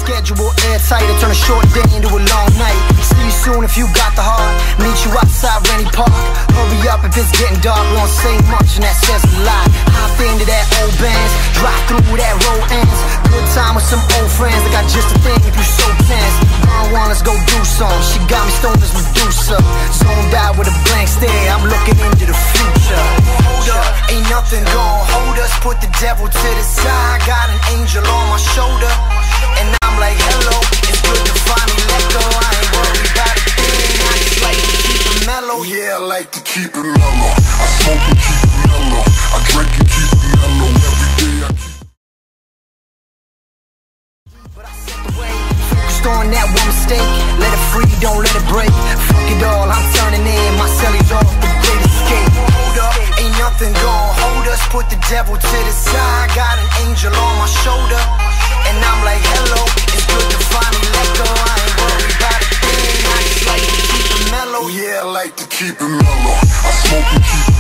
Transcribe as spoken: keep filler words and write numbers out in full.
schedule airtight, I turn a short day into a long night. See you soon if you got the heart. Meet you outside Rennie Park. Hurry up if it's getting dark. We don't say much and that says a lot. Hop into that old bands, drive through where that road ends. Good time with some old friends. I got just a thing if you so tense. I want, let's go do some. She got me stoned as Medusa. Zoned out with a blank stare, I'm looking into the future. Hold up, ain't nothing gon' hold us. Put the devil to the side. Got an angel on my shoulder, and I'm like, hello, it's good to finally let go. I ain't worried about a thing, I just like to keep it mellow. Yeah, I like to keep it mellow. I smoke and keep it mellow. I drink and keep it mellow. Every day I keep. But I set the way, focused on that one mistake. Let it free, don't let it break. Fuck it all, I'm turning in. My cellies off, the great escape. Hold up, ain't nothing gon' hold us. Put the devil to the side. Got an angel on my shoulder, and I'm like, hello, it's good to finally let go. I ain't worried about a thing, I just like to keep it mellow. Yeah, I like to keep it mellow. I smoke and keep it